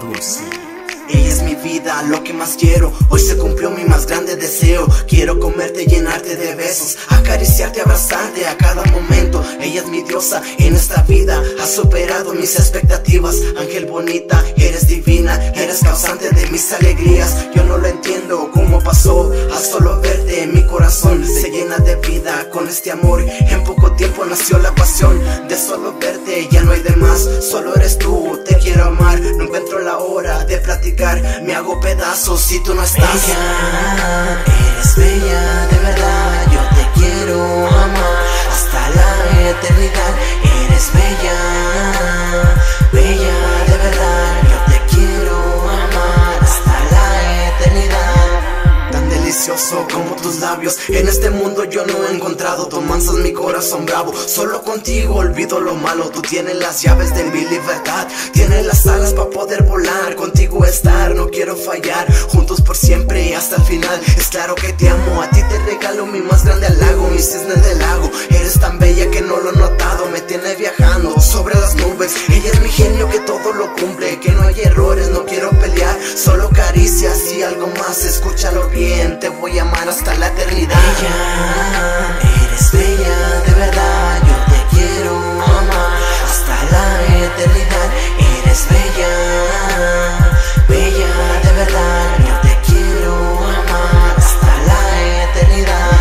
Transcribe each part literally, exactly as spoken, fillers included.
dulce. Ella es mi vida, lo que más quiero. Hoy se cumplió mi más grande deseo. Quiero comerte, llenarte de besos, acariciarte, abrazarte a cada momento. Ella es mi diosa en esta vida, ha superado mis expectativas. Ángel bonita, eres divina, eres causante de mis alegrías. Yo no lo entiendo cómo pasó, a solo verte mi corazón se llena de vida con este amor. En poco tiempo nació la pasión de solo verte, ya no hay de más. Solo eres tú, te quiero amar. No encuentro la hora de platicar, me hago pedazos si tú no estás. Bella, eres bella, de verdad. Yo te quiero amar hasta la eternidad. Eres bella, bella, de verdad. Yo te quiero amar hasta la eternidad. Tan delicioso como tus labios, en este mundo yo no he encontrado. Tú amansas mi corazón bravo, solo contigo olvido lo malo. Tú tienes las llaves de mi libertad, tienes las alas para poder volar. Contigo estar, no quiero fallar, juntos por siempre hasta el final. Es claro que te amo, a ti te regalo mi más grande halago, mi cisne del lago. Eres tan bella que no lo he notado, me tiene viajando sobre las nubes. Ella es mi genio que todo lo cumple, que no hay errores, no quiero pelear, solo caricias y algo más. Escúchalo bien, te voy a amar hasta la eternidad. Bella, eres bella, de verdad. Yo te quiero amar hasta la eternidad. Eres bella, bella, de verdad. Yo te quiero amar hasta la eternidad.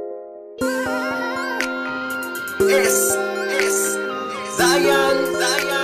Es, es, Zion, Zion.